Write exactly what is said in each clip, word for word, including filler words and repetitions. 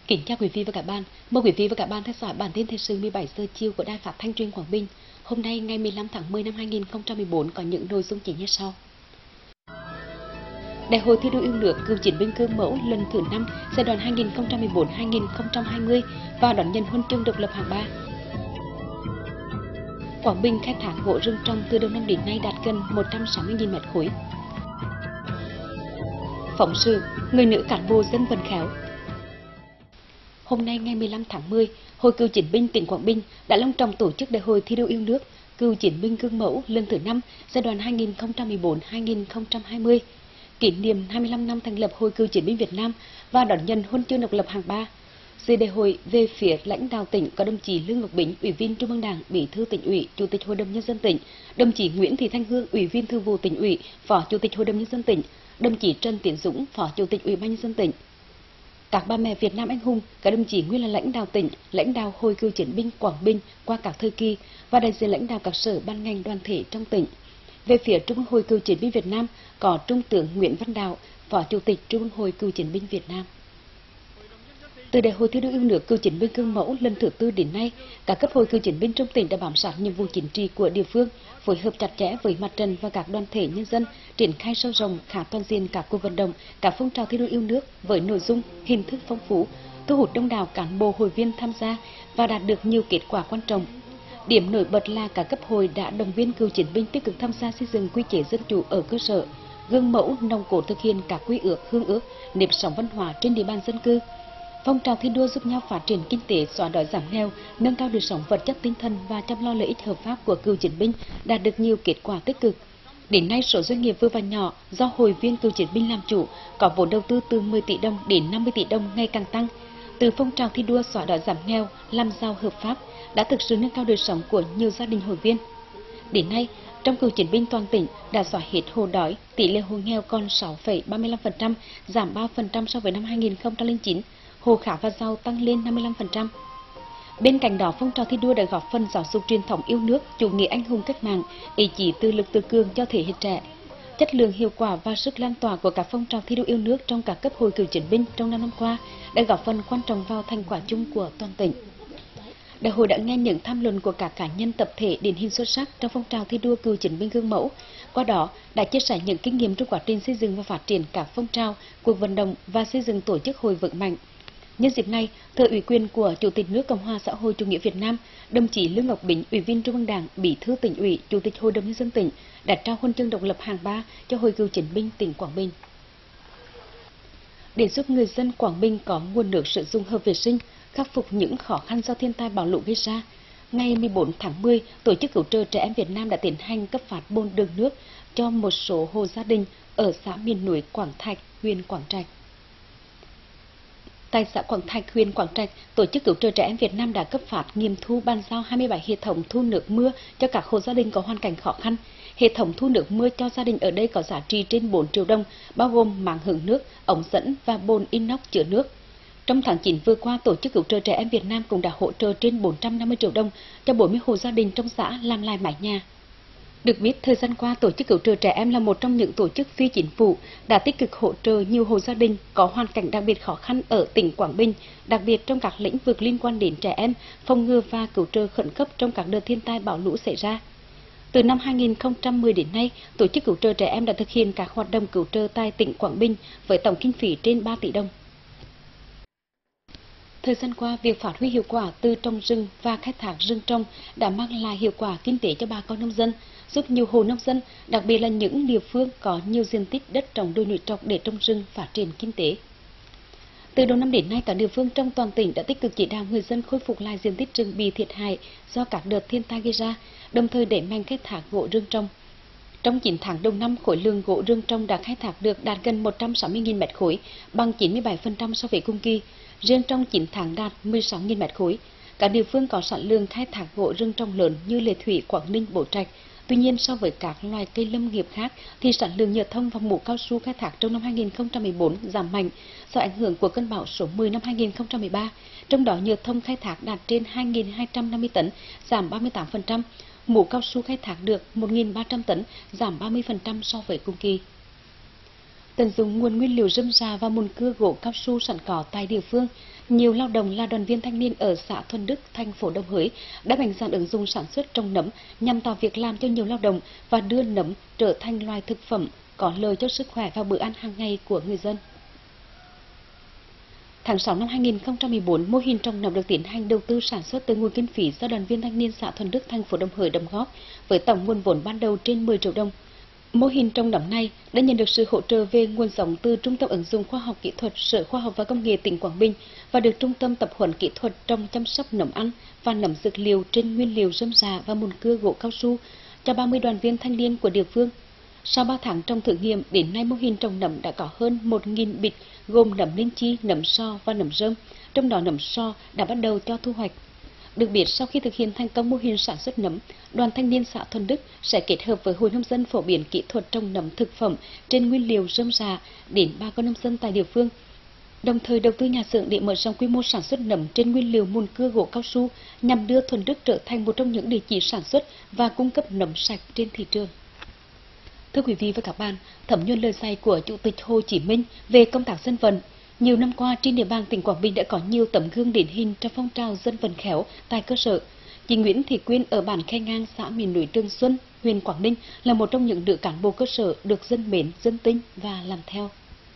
Kính chào quý vị và các bạn. Mời quý vị và các bạn theo dõi bản tin thời sự mười bảy giờ chiều của Đài Phát thanh Truyền hình Quảng Bình. Hôm nay ngày mười lăm tháng mười năm hai nghìn không trăm mười bốn có những nội dung chính như sau. Đại hội thi đua yêu nước cựu chiến binh gương mẫu lần thứ năm giai đoạn hai nghìn không trăm mười bốn đến hai nghìn không trăm hai mươi và đón nhận huân chương độc lập hạng ba. Quảng Bình khai thác gỗ rừng trồng từ đầu năm đến nay đạt gần một trăm sáu mươi nghìn mét khối. Phóng sự người nữ cán bộ dân vận khéo. Hôm nay ngày mười lăm tháng mười, Hội cựu chiến binh tỉnh Quảng Bình đã long trọng tổ chức đại hội thi đua yêu nước cựu chiến binh gương mẫu lần thứ năm giai đoạn hai nghìn không trăm mười bốn đến hai nghìn không trăm hai mươi, kỷ niệm hai mươi lăm năm thành lập Hội cựu chiến binh Việt Nam và đón nhận huân chương độc lập hạng ba. Dự đại hội về phía lãnh đạo tỉnh có đồng chí Lương Ngọc Bính, Ủy viên Trung ương Đảng, Bí thư Tỉnh ủy, Chủ tịch Hội đồng nhân dân tỉnh, đồng chí Nguyễn Thị Thanh Hương, Ủy viên Thường vụ Tỉnh ủy, Phó Chủ tịch Hội đồng nhân dân tỉnh, đồng chí Trần Tiến Dũng, Phó Chủ tịch Ủy ban nhân dân tỉnh. Các bà mẹ Việt Nam anh hùng, các đồng chí nguyên là lãnh đạo tỉnh, lãnh đạo Hội cựu chiến binh Quảng Bình qua các thời kỳ và đại diện lãnh đạo các sở ban ngành đoàn thể trong tỉnh. Về phía Trung ương Hội cựu chiến binh Việt Nam có Trung tướng Nguyễn Văn Đạo, Phó Chủ tịch Trung ương Hội cựu chiến binh Việt Nam. Từ đại hội thi đua yêu nước cựu chiến binh gương mẫu lần thứ tư đến nay, các cấp hội cựu chiến binh trong tỉnh đã bám sát nhiệm vụ chính trị của địa phương, phối hợp chặt chẽ với mặt trận và các đoàn thể nhân dân, triển khai sâu rộng khá toàn diện các cuộc vận động, các phong trào thi đua yêu nước với nội dung, hình thức phong phú, thu hút đông đảo cán bộ hội viên tham gia và đạt được nhiều kết quả quan trọng. Điểm nổi bật là các cấp hội đã động viên cựu chiến binh tích cực tham gia xây dựng quy chế dân chủ ở cơ sở, gương mẫu nòng cốt thực hiện các quy ước, hương ước, nếp sống văn hóa trên địa bàn dân cư. Phong trào thi đua giúp nhau phát triển kinh tế, xóa đói giảm nghèo, nâng cao đời sống vật chất tinh thần và chăm lo lợi ích hợp pháp của cựu chiến binh đạt được nhiều kết quả tích cực. Đến nay, số doanh nghiệp vừa và nhỏ do hội viên cựu chiến binh làm chủ có vốn đầu tư từ mười tỷ đồng đến năm mươi tỷ đồng ngày càng tăng. Từ phong trào thi đua xóa đói giảm nghèo, làm giàu hợp pháp đã thực sự nâng cao đời sống của nhiều gia đình hội viên. Đến nay, trong cựu chiến binh toàn tỉnh đã xóa hết hộ đói, tỷ lệ hộ nghèo còn sáu phẩy ba mươi lăm phần trăm, giảm ba phần trăm so với năm hai nghìn không trăm lẻ chín. Hộ khá và giàu tăng lên năm mươi lăm phần trăm. Bên cạnh đó, phong trào thi đua đã góp phần giáo dục truyền thống yêu nước, chủ nghĩa anh hùng cách mạng, ý chí tự lực tự cường cho thế hệ trẻ. Chất lượng, hiệu quả và sức lan tỏa của các phong trào thi đua yêu nước trong các cấp hội cựu chiến binh trong năm năm qua đã góp phần quan trọng vào thành quả chung của toàn tỉnh. Đại hội đã nghe những tham luận của các cá nhân tập thể điển hình xuất sắc trong phong trào thi đua cựu chiến binh gương mẫu, qua đó đã chia sẻ những kinh nghiệm trong quá trình xây dựng và phát triển các phong trào, cuộc vận động và xây dựng tổ chức hội vững mạnh. Nhân dịp này, thừa ủy quyền của Chủ tịch nước Cộng hòa xã hội chủ nghĩa Việt Nam, đồng chí Lương Ngọc Bính, Ủy viên Trung ương Đảng, Bí thư Tỉnh ủy, Chủ tịch Hội đồng nhân dân tỉnh đã trao huân chương độc lập hạng ba cho Hội cựu chiến binh tỉnh Quảng Bình. Để giúp người dân Quảng Bình có nguồn nước sử dụng hợp vệ sinh, khắc phục những khó khăn do thiên tai bão lũ gây ra, ngày mười bốn tháng mười, Tổ chức Cứu trợ Trẻ Em Việt Nam đã tiến hành cấp phát bồn đựng nước cho một số hộ gia đình ở xã miền núi Quảng Thạch, huyện Quảng Trạch. Tại xã Quảng Thạch, huyện Quảng Trạch, Tổ chức Cứu trợ Trẻ Em Việt Nam đã cấp phát nghiệm thu bàn giao hai mươi bảy hệ thống thu nước mưa cho các hộ gia đình có hoàn cảnh khó khăn. Hệ thống thu nước mưa cho gia đình ở đây có giá trị trên bốn triệu đồng, bao gồm máng hứng nước, ống dẫn và bồn inox chứa nước. Trong tháng chín vừa qua, Tổ chức Cứu trợ Trẻ Em Việt Nam cũng đã hỗ trợ trên bốn trăm năm mươi triệu đồng cho bốn mươi hộ gia đình trong xã làm lại mái nhà. Được biết, thời gian qua, Tổ chức Cứu trợ Trẻ Em là một trong những tổ chức phi chính phủ đã tích cực hỗ trợ nhiều hộ gia đình có hoàn cảnh đặc biệt khó khăn ở tỉnh Quảng Bình, đặc biệt trong các lĩnh vực liên quan đến trẻ em, phòng ngừa và cứu trợ khẩn cấp trong các đợt thiên tai bão lũ xảy ra. Từ năm hai nghìn không trăm mười đến nay, Tổ chức Cứu trợ Trẻ Em đã thực hiện các hoạt động cứu trợ tại tỉnh Quảng Bình với tổng kinh phí trên ba tỷ đồng. Thời gian qua, việc phát huy hiệu quả từ trồng rừng và khai thác rừng trồng đã mang lại hiệu quả kinh tế cho bà con nông dân, giúp nhiều hộ nông dân, đặc biệt là những địa phương có nhiều diện tích đất trồng đồi núi trọc để trồng rừng phát triển kinh tế. Từ đầu năm đến nay, các địa phương trong toàn tỉnh đã tích cực chỉ đạo người dân khôi phục lại diện tích rừng bị thiệt hại do các đợt thiên tai gây ra, đồng thời đẩy mạnh khai thác gỗ rừng trồng. Trong chín tháng đầu năm, khối lượng gỗ rừng trồng đã khai thác được đạt gần một trăm sáu mươi nghìn mét khối, bằng chín mươi bảy phần trăm so với cùng kỳ. Riêng trong chín tháng đạt mười sáu nghìn mét khối. Các địa phương có sản lượng khai thác gỗ rừng trồng lớn như Lệ Thủy, Quảng Ninh, Bố Trạch. Tuy nhiên, so với các loài cây lâm nghiệp khác, thì sản lượng nhựa thông và mủ cao su khai thác trong năm hai nghìn không trăm mười bốn giảm mạnh do ảnh hưởng của cơn bão số mười năm hai nghìn không trăm mười ba. Trong đó, nhựa thông khai thác đạt trên hai nghìn hai trăm năm mươi tấn, giảm ba mươi tám phần trăm. Mủ cao su khai thác được một nghìn ba trăm tấn, giảm ba mươi phần trăm so với cùng kỳ. Tận dụng nguồn nguyên liệu rơm rạ và mùn cưa gỗ cao su sẵn có tại địa phương, nhiều lao động là đoàn viên thanh niên ở xã Thuần Đức, thành phố Đồng Hới đã mạnh dạn ứng dụng sản xuất trồng nấm nhằm tạo việc làm cho nhiều lao động và đưa nấm trở thành loài thực phẩm có lợi cho sức khỏe và bữa ăn hàng ngày của người dân. Tháng sáu năm hai nghìn không trăm mười bốn, mô hình trồng nấm được tiến hành đầu tư sản xuất từ nguồn kinh phí do đoàn viên thanh niên xã Thuần Đức, thành phố Đồng Hới đóng góp với tổng nguồn vốn ban đầu trên mười triệu đồng. Mô hình trồng nấm này đã nhận được sự hỗ trợ về nguồn giống từ Trung tâm ứng dụng khoa học kỹ thuật Sở Khoa học và Công nghệ tỉnh Quảng Bình và được Trung tâm tập huấn kỹ thuật trồng chăm sóc nấm ăn và nấm dược liệu trên nguyên liệu rơm rạ và mùn cưa gỗ cao su cho ba mươi đoàn viên thanh niên của địa phương. Sau ba tháng trồng thử nghiệm, đến nay mô hình trồng nấm đã có hơn một nghìn bịch gồm nấm linh chi, nấm so và nấm rơm, trong đó nấm so đã bắt đầu cho thu hoạch. Được biết, sau khi thực hiện thành công mô hình sản xuất nấm, đoàn thanh niên xã Thuần Đức sẽ kết hợp với hội nông dân phổ biến kỹ thuật trồng nấm thực phẩm trên nguyên liệu rơm rạ đến bà con nông dân tại địa phương, đồng thời đầu tư nhà xưởng để mở rộng quy mô sản xuất nấm trên nguyên liệu mùn cưa gỗ cao su nhằm đưa Thuần Đức trở thành một trong những địa chỉ sản xuất và cung cấp nấm sạch trên thị trường. Thưa quý vị và các bạn, thấm nhuần lời dạy của Chủ tịch Hồ Chí Minh về công tác dân vận, nhiều năm qua trên địa bàn tỉnh Quảng Bình đã có nhiều tấm gương điển hình trong phong trào dân vận khéo tại cơ sở. Chị Nguyễn Thị Quyên ở bản Khe Ngang, xã miền núi Trường Xuân, huyện Quảng Ninh là một trong những nữ cán bộ cơ sở được dân mến, dân tin và làm theo.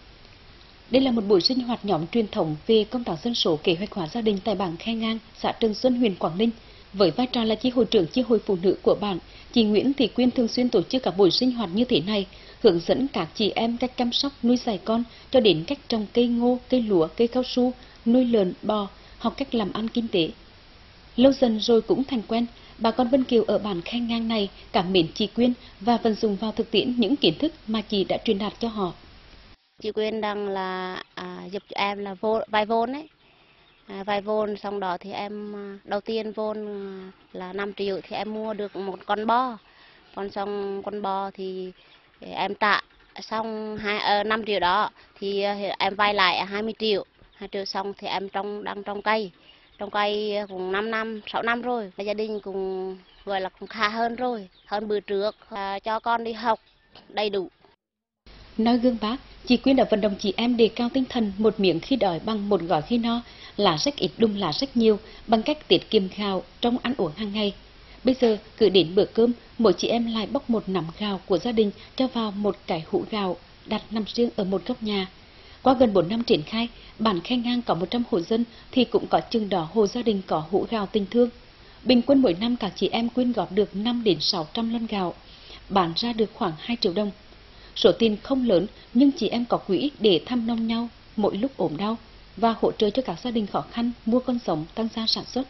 Đây là một buổi sinh hoạt nhóm truyền thống về công tác dân số kế hoạch hóa gia đình tại bản Khe Ngang, xã Trường Xuân, huyện Quảng Ninh. Với vai trò là chi hội trưởng chi hội phụ nữ của bản, chị Nguyễn Thị Quyên thường xuyên tổ chức các buổi sinh hoạt như thế này, hướng dẫn các chị em cách chăm sóc nuôi dạy con cho đến cách trồng cây ngô, cây lúa, cây cao su, nuôi lợn, bò, học cách làm ăn kinh tế. Lâu dần rồi cũng thành quen, bà con Vân Kiều ở bản Khe Ngang này cảm mến chị Quyên và vận dụng vào thực tiễn những kiến thức mà chị đã truyền đạt cho họ. Chị Quyên đang là à, giúp cho em là vô, vay vốn ấy. À, vay vốn xong đó thì em đầu tiên vốn là năm triệu thì em mua được một con bò, còn xong con bò thì em trả xong hai năm triệu đó thì em vay lại hai mươi triệu, hai triệu xong thì em trồng đang trồng cây, trồng cây cũng năm năm sáu năm rồi, gia đình cũng gọi là cũng khá hơn rồi, hơn bữa trước, à, cho con đi học đầy đủ. Nói gương bác, chị Quyên đã vận động chị em đề cao tinh thần một miếng khi đói bằng một gói khi no, là rất ít đùm là rất nhiều, bằng cách tiết kiệm gạo trong ăn uống hàng ngày. Bây giờ, cứ đến bữa cơm, mỗi chị em lại bóc một nắm gạo của gia đình cho vào một cái hũ gạo, đặt nằm riêng ở một góc nhà. Qua gần bốn năm triển khai, bản Khe Ngang có một trăm hộ dân thì cũng có chừng đó hộ gia đình có hũ gạo tình thương. Bình quân mỗi năm các chị em quyên góp được năm đến sáu trăm lon gạo, bán ra được khoảng hai triệu đồng. Số tiền không lớn nhưng chị em có quỹ để thăm nom nhau mỗi lúc ốm đau và hỗ trợ cho các gia đình khó khăn mua con giống tăng gia sản xuất.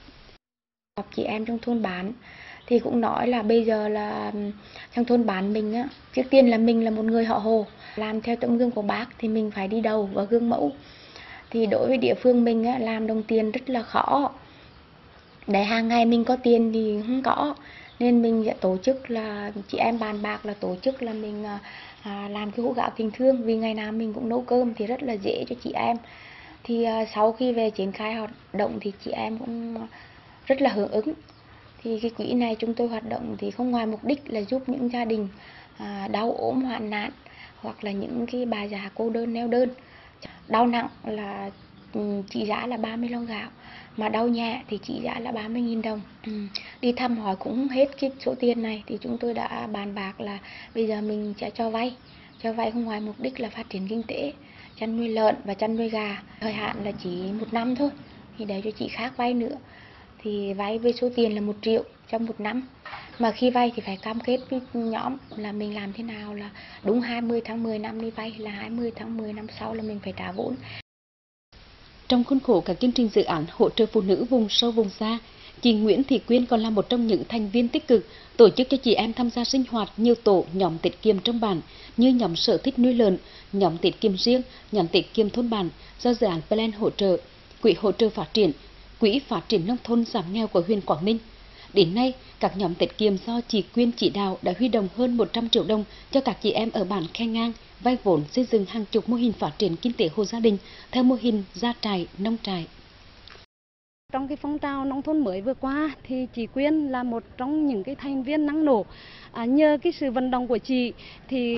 Gặp chị em trong thôn bản thì cũng nói là bây giờ là trong thôn bản mình á, trước tiên là mình là một người họ Hồ, làm theo tấm gương của bác thì mình phải đi đầu và gương mẫu. Thì đối với địa phương mình á, làm đồng tiền rất là khó, để hàng ngày mình có tiền thì không có, nên mình sẽ tổ chức là chị em bàn bạc là tổ chức là mình à, làm cái hũ gạo tình thương, vì ngày nào mình cũng nấu cơm thì rất là dễ cho chị em. Thì à, sau khi về triển khai hoạt động thì chị em cũng rất là hưởng ứng. Thì cái quỹ này chúng tôi hoạt động thì không ngoài mục đích là giúp những gia đình à, đau ốm hoạn nạn hoặc là những cái bà già cô đơn neo đơn. Đau nặng là trị giá là ba mươi lon gạo, mà đau nhẹ thì trị giá là ba mươi nghìn đồng. Ừ. Đi thăm hỏi cũng không hết cái số tiền này thì chúng tôi đã bàn bạc là bây giờ mình sẽ cho vay. Cho vay không ngoài mục đích là phát triển kinh tế, chăn nuôi lợn và chăn nuôi gà. Thời hạn là chỉ một năm thôi, thì để cho chị khác vay nữa. Thì vay với số tiền là một triệu trong một năm. Mà khi vay thì phải cam kết với nhóm là mình làm thế nào là đúng hai mươi tháng mười năm đi vay, là hai mươi tháng mười năm sau là mình phải trả vốn. Trong khuôn khổ các chương trình dự án hỗ trợ phụ nữ vùng sâu vùng xa, chị Nguyễn Thị Quyên còn là một trong những thành viên tích cực tổ chức cho chị em tham gia sinh hoạt nhiều tổ nhóm tiết kiệm trong bản như nhóm sở thích nuôi lợn, nhóm tiết kiệm riêng, nhóm tiết kiệm thôn bản do dự án Plan hỗ trợ, quỹ hỗ trợ phát triển, quỹ phát triển nông thôn giảm nghèo của huyện Quảng Ninh. Đến nay, các nhóm tiết kiệm do chị Quyên chỉ đạo đã huy động hơn một trăm triệu đồng cho các chị em ở bản Khe Ngang vay vốn xây dựng hàng chục mô hình phát triển kinh tế hộ gia đình theo mô hình gia trại, nông trại. Trong cái phong trào nông thôn mới vừa qua thì chị Quyên là một trong những cái thành viên năng nổ. À, nhờ cái sự vận động của chị thì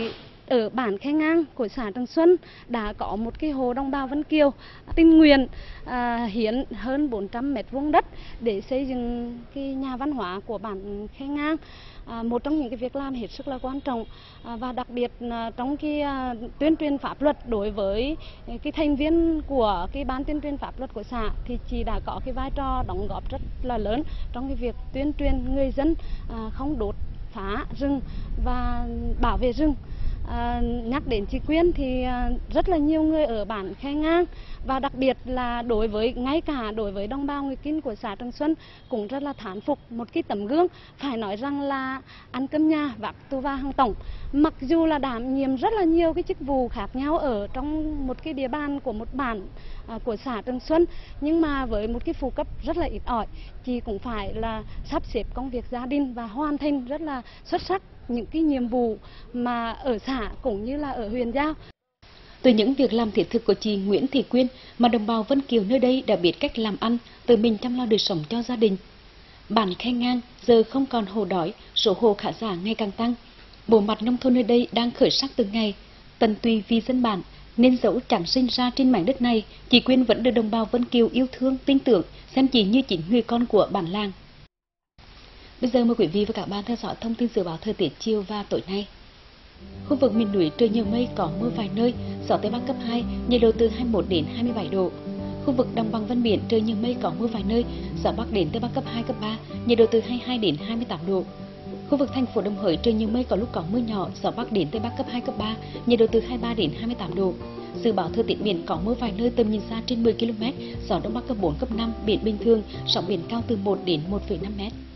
ở bản Khe Ngang của xã Trường Xuân đã có một cái hồ đồng bào Vân Kiều tình nguyện à, hiến hơn bốn trăm mét vuông đất để xây dựng cái nhà văn hóa của bản Khe Ngang. À, một trong những cái việc làm hết sức là quan trọng, à, và đặc biệt à, trong cái à, tuyên truyền pháp luật đối với cái thành viên của cái ban tuyên truyền pháp luật của xã thì chị đã có cái vai trò đóng góp rất là lớn trong cái việc tuyên truyền người dân à, không đốt phá rừng và bảo vệ rừng. À, nhắc đến chị Quyên thì à, rất là nhiều người ở bản Khe Ngang và đặc biệt là đối với ngay cả đối với đồng bào người Kinh của xã Trường Xuân cũng rất là thán phục một cái tấm gương, phải nói rằng là ăn cơm nhà vác tu va hàng tổng, mặc dù là đảm nhiệm rất là nhiều cái chức vụ khác nhau ở trong một cái địa bàn của một bản à, của xã Trường Xuân, nhưng mà với một cái phụ cấp rất là ít ỏi, chị cũng phải là sắp xếp công việc gia đình và hoàn thành rất là xuất sắc những cái nhiệm vụ mà ở xã cũng như là ở huyện Giao. Từ những việc làm thiết thực của chị Nguyễn Thị Quyên mà đồng bào Vân Kiều nơi đây đã biết cách làm ăn, tự mình chăm lo đời sống cho gia đình. Bản Khe Ngang giờ không còn hộ đói, số hộ khá giả ngày càng tăng. Bộ mặt nông thôn nơi đây đang khởi sắc từng ngày, tận tụy vì dân bản nên dẫu chẳng sinh ra trên mảnh đất này, chị Quyên vẫn được đồng bào Vân Kiều yêu thương, tin tưởng, xem chị như chính người con của bản làng. Bây giờ mời quý vị và các bạn theo dõi thông tin dự báo thời tiết chiều và tối nay. Khu vực miền núi trời nhiều mây, có mưa vài nơi, gió tây bắc cấp hai, nhiệt độ từ hai mươi mốt đến hai mươi bảy độ. Khu vực đồng bằng ven biển trời nhiều mây, có mưa vài nơi, gió bắc đến tây bắc cấp hai, cấp ba, nhiệt độ từ hai mươi hai đến hai mươi tám độ. Khu vực thành phố Đồng Hới trời nhiều mây, có lúc có mưa nhỏ, gió bắc đến tây bắc cấp hai, cấp ba, nhiệt độ từ hai mươi ba đến hai mươi tám độ. Dự báo thời tiết biển có mưa vài nơi, tầm nhìn xa trên mười ki lô mét, gió đông bắc cấp bốn, cấp năm, biển bình thường, sóng biển cao từ một đến một phẩy năm mét.